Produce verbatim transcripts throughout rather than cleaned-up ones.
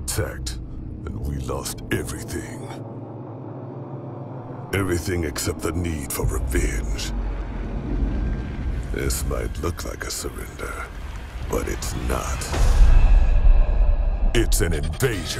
attacked, and we lost everything. Everything except the need for revenge. This might look like a surrender, but it's not. It's an invasion.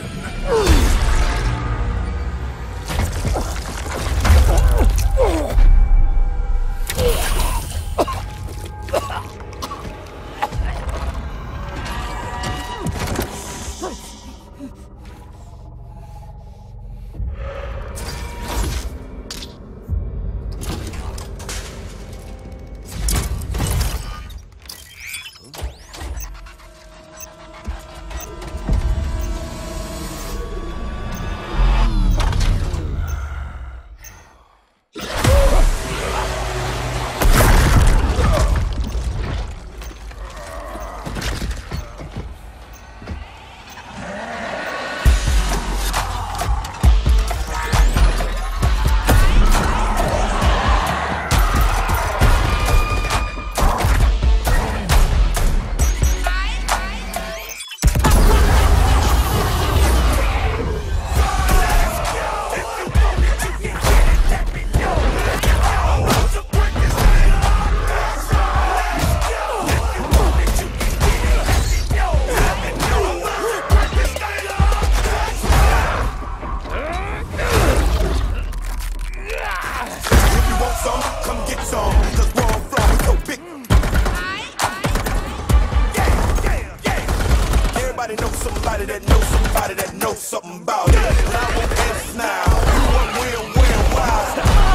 Everybody knows somebody that knows somebody that knows something about it. And I won't ask now. You want real, real wild.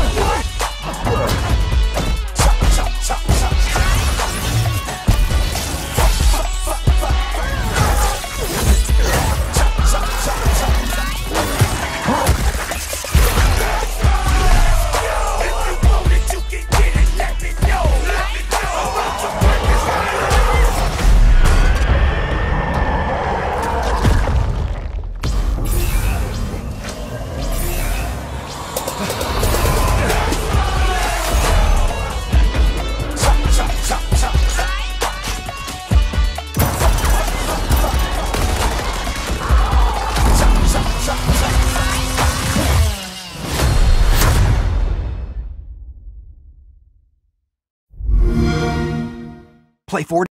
Chop, chop, chop, chop. Chop, chop, chop, chop. If you want it, you can get it. Let me know. Let me know. Play four